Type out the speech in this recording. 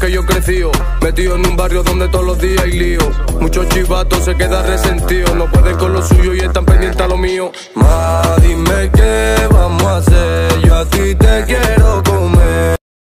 que yo crecí, metido en un barrio donde todos los días hay lío. Muchos chivatos se quedan resentidos, no pueden con lo suyo y